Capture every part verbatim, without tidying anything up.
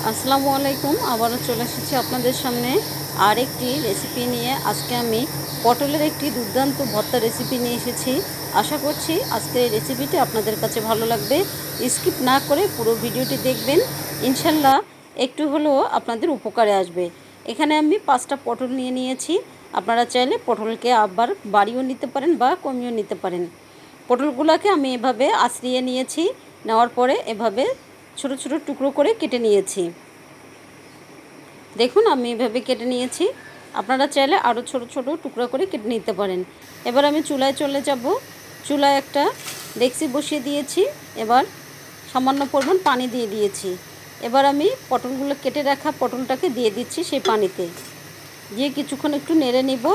আসসালামু আলাইকুম। আবারও চলে এসেছি আপনাদের সামনে আরেকটি রেসিপি নিয়ে। আজকে আমি পটলের একটি দুর্দান্ত ভর্তা রেসিপি নিয়ে এসেছি। আশা করছি আজকের এই রেসিপিটি আপনাদের কাছে ভালো লাগবে। স্কিপ না করে পুরো ভিডিওটি দেখবেন, ইনশাল্লাহ একটু হলেও আপনাদের উপকারে আসবে। এখানে আমি পাঁচটা পটল নিয়ে নিয়েছি। আপনারা চাইলে পটলকে আবার বাড়িয়েও নিতে পারেন বা কমিয়েও নিতে পারেন। পটলগুলোকে আমি এভাবে আঁচড়িয়ে নিয়েছি। নেওয়ার পরে এভাবে ছোট ছোট টুকরো করে কেটে নিয়েছি। দেখুন আমি এভাবে কেটে নিয়েছি। আপনারা চাইলে আরও ছোট ছোট টুকরো করে কেটে নিতে পারেন। এবার আমি চুলায় চলে যাব। চুলায় একটা ডেকচি বসিয়ে দিয়েছি। এবার সামান্য পরিমাণ পানি দিয়ে দিয়েছি। এবার আমি পটলগুলো কেটে রাখা পটলটাকে দিয়ে দিচ্ছি সেই পানিতে, দিয়ে কিছুক্ষণ একটু নেড়ে নিব।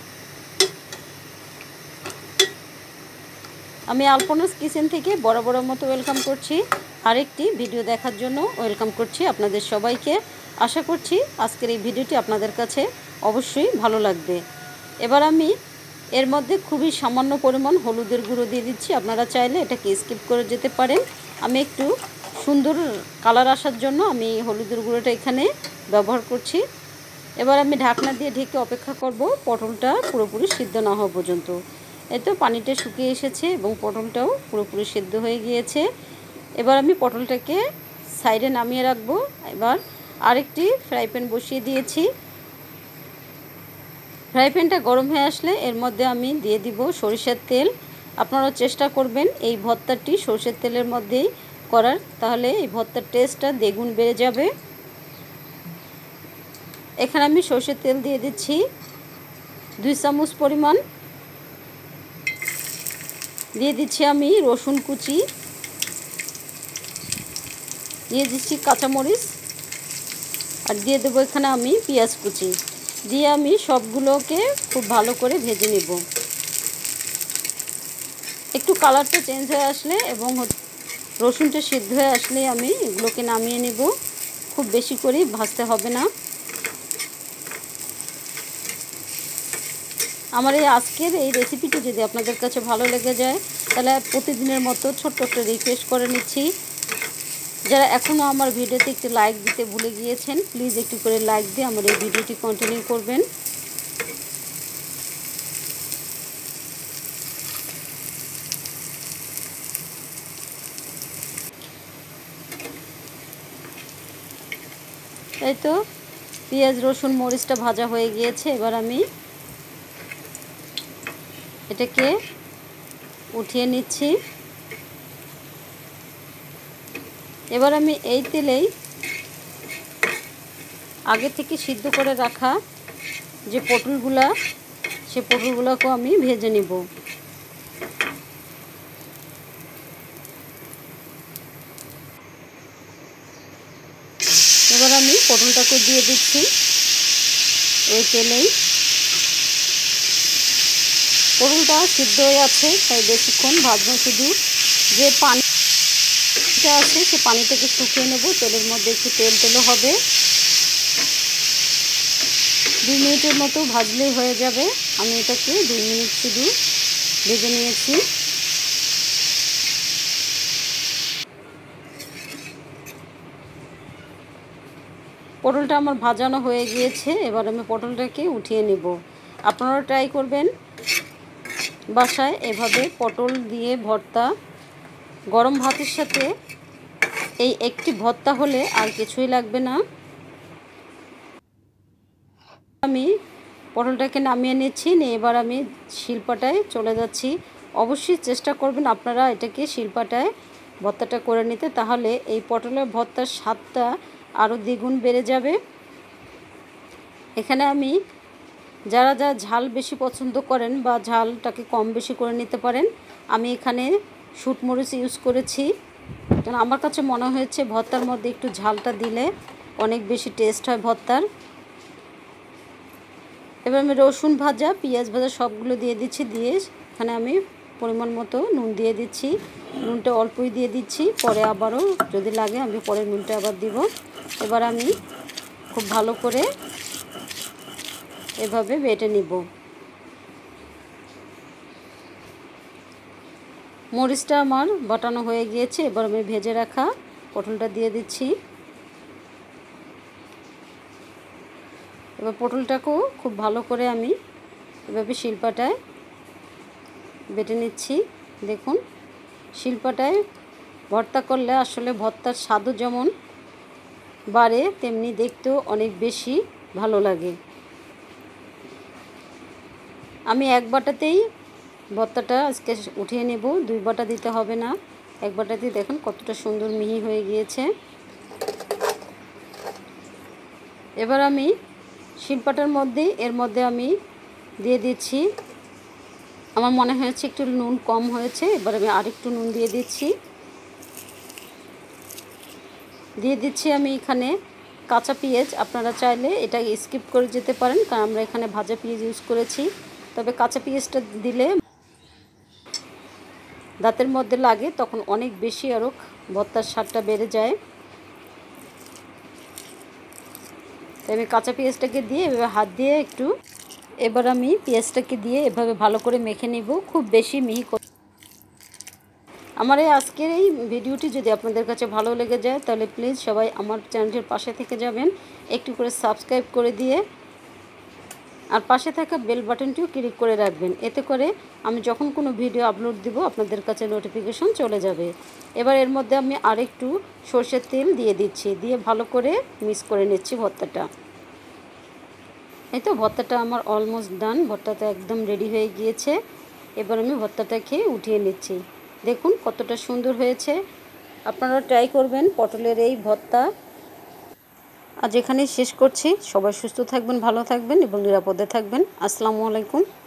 আমি আলপনাস কিচেন থেকে বড় বড় মতো ওয়েলকাম করছি। আরেকটি ভিডিও দেখার জন্য ওয়েলকাম করছি আপনাদের সবাইকে। আশা করছি আজকের এই ভিডিওটি আপনাদের কাছে অবশ্যই ভালো লাগবে। এবার আমি এর মধ্যে খুবই সামান্য পরিমাণ হলুদের গুঁড়ো দিয়ে দিচ্ছি। আপনারা চাইলে এটাকে স্কিপ করে যেতে পারেন। আমি একটু সুন্দর কালার আসার জন্য আমি হলুদের গুঁড়োটা এখানে ব্যবহার করছি। এবার আমি ঢাকনা দিয়ে ঢেকে অপেক্ষা করব পটলটা পুরোপুরি সিদ্ধ না হওয়া পর্যন্ত। এই তো পানিটা শুকিয়ে এসেছে এবং পটলটাও পুরোপুরি সিদ্ধ হয়ে গিয়েছে। এবার আমি পটলটাকে সাইডে নামিয়ে রাখবো। এবার আরেকটি ফ্রাই প্যান বসিয়ে দিয়েছি। ফ্রাই প্যানটা গরম হয়ে আসলে এর মধ্যে আমি দিয়ে দিব সরিষার তেল। আপনারা চেষ্টা করবেন এই ভর্তাটি সরিষার তেলের মধ্যেই করার, তাহলে এই ভর্তার টেস্টটা দ্বিগুণ বেড়ে যাবে। এখানে আমি সরষের তেল দিয়ে দিচ্ছি দুই চামচ পরিমাণ। দিয়ে দিচ্ছি আমি রসুন কুচি, দিয়ে দিচ্ছি কাঁচামরিচ, আর দিয়ে দেবো এখানে আমি পেঁয়াজ কুচি। দিয়ে আমি সবগুলোকে খুব ভালো করে ভেজে নেব। একটু কালারটা চেঞ্জ হয়ে আসলে এবং রসুনটা সিদ্ধ হয়ে আসলে আমি এগুলোকে নামিয়ে নেব। খুব বেশি করে ভাজতে হবে না। আমার এই আজকের এই রেসিপিটি যদি আপনাদের কাছে ভালো লেগে যায় তাহলে প্রতিদিনের মতো ছোট্ট একটা রিকোয়েস্ট করে নিচ্ছি, যারা এখনও আমার ভিডিওতে একটি লাইক দিতে ভুলে গিয়েছেন প্লিজ একটু করে লাইক দিয়ে আমার এই ভিডিওটি কন্টিনিউ করবেন। এই তো পেঁয়াজ রসুন মরিচটা ভাজা হয়ে গিয়েছে। এবার আমি এটাকে উঠিয়ে নিচ্ছি। এবার আমি এই তেলেই আগে থেকে সিদ্ধ করে রাখা যে পটলগুলা সে পটলগুলোকেও আমি ভেজে নিব। এবার আমি পটলটাকে দিয়ে দিচ্ছি এই তেলেই। পটলটা সিদ্ধ হয়ে আছে তাই বেশিক্ষণ ভাজবো, শুধু যে পানিটা আছে সে পানিটাকে শুকিয়ে নেব। তেলের মধ্যে একটু তেল তেলও হবে। দুই মিনিটের মতো ভাজলেই হয়ে যাবে। আমি এটাকে দুই মিনিট শুধু ভেজে নিয়েছি। পটলটা আমার ভাজানো হয়ে গিয়েছে। এবার আমি পটলটাকে উঠিয়ে নেব। আপনারা ট্রাই করবেন বাসায় এভাবে পটল দিয়ে ভর্তা। গরম ভাতের সাথে এই একটি ভর্তা হলে আর কিছুই লাগবে না। আমি পটলটাকে নামিয়ে নিচ্ছি, নিয়ে এবার আমি শিলপাটায় চলে যাচ্ছি। অবশ্যই চেষ্টা করবেন আপনারা এটাকে শিলপাটায় ভর্তাটা করে নিতে, তাহলে এই পটলের ভর্তার স্বাদটা আরও দ্বিগুণ বেড়ে যাবে। এখানে আমি যারা যারা ঝাল বেশি পছন্দ করেন বা ঝালটাকে কম বেশি করে নিতে পারেন, আমি এখানে শুটমরিচ ইউজ করেছি। কারণ আমার কাছে মনে হয়েছে ভর্তার মধ্যে একটু ঝালটা দিলে অনেক বেশি টেস্ট হয় ভর্তার। এবার আমি রসুন ভাজা পেঁয়াজ ভাজা সবগুলো দিয়ে দিচ্ছি। দিয়ে এখানে আমি পরিমাণ মতো নুন দিয়ে দিচ্ছি। নুনটা অল্পই দিয়ে দিচ্ছি, পরে আবারও যদি লাগে আমি পরে নুনটা আবার দিব। এবার আমি খুব ভালো করে এভাবে বেটে নিব। মরিচটা আমার বাটানো হয়ে গিয়েছে। এবার আমি ভেজে রাখা পটলটা দিয়ে দিচ্ছি। এবার পটলটাকেও খুব ভালো করে আমি এভাবে শিলপাটায় বেটে নিচ্ছি। দেখুন, শিলপাটায় ভর্তা করলে আসলে ভর্তার স্বাদও যেমন বাড়ে, তেমনি দেখতেও অনেক বেশি ভালো লাগে। আমি এক বাটাতেই ভর্তাটা আজকে উঠিয়ে নেব, দুই বাটা দিতে হবে না। এক বাটাতেই দেখুন কতটা সুন্দর মিহি হয়ে গিয়েছে। এবার আমি শিলপাটার মধ্যে এর মধ্যে আমি দিয়ে দিচ্ছি, আমার মনে হয়েছে একটু নুন কম হয়েছে, এবার আমি আরেকটু নুন দিয়ে দিচ্ছি। দিয়ে দিচ্ছি আমি এখানে কাঁচা পেঁয়াজ। আপনারা চাইলে এটা স্কিপ করে যেতে পারেন, কারণ আমরা এখানে ভাজা পেঁয়াজ ইউজ করেছি। তবে কাঁচা পেঁয়াজটা দিলে দাঁতের মধ্যে লাগে, তখন অনেক বেশি আরও ভর্তার স্বাদটা বেড়ে যায়। তাই আমি কাঁচা পেঁয়াজটাকে দিয়ে এভাবে হাত দিয়ে একটু, এবার আমি পেঁয়াজটাকে দিয়ে এভাবে ভালো করে মেখে নিব, খুব বেশি মিহি। আমার এই আজকের এই ভিডিওটি যদি আপনাদের কাছে ভালো লেগে যায় তাহলে প্লিজ সবাই আমার চ্যানেলটির পাশে থেকে যাবেন, একটু করে সাবস্ক্রাইব করে দিয়ে আর পাশে থাকা বেল বাটনটিও ক্লিক করে রাখবেন। এতে করে আমি যখন কোনো ভিডিও আপলোড দিব আপনাদের কাছে নোটিফিকেশন চলে যাবে। এবার এর মধ্যে আমি আরেকটু সরষের তেল দিয়ে দিচ্ছি, দিয়ে ভালো করে মিক্স করে নিচ্ছি ভর্তাটা। এই তো ভর্তাটা আমার অলমোস্ট ডান, ভর্তাটা একদম রেডি হয়ে গিয়েছে। এবার আমি ভর্তাটা খেয়ে উঠিয়ে নিচ্ছি। দেখুন কতটা সুন্দর হয়েছে। আপনারা ট্রাই করবেন পটলের এই ভর্তা। আজ এখানেই শেষ করছি। সবাই সুস্থ থাকবেন, ভালো থাকবেন এবং নিরাপদে থাকবেন। আসসালামু আলাইকুম।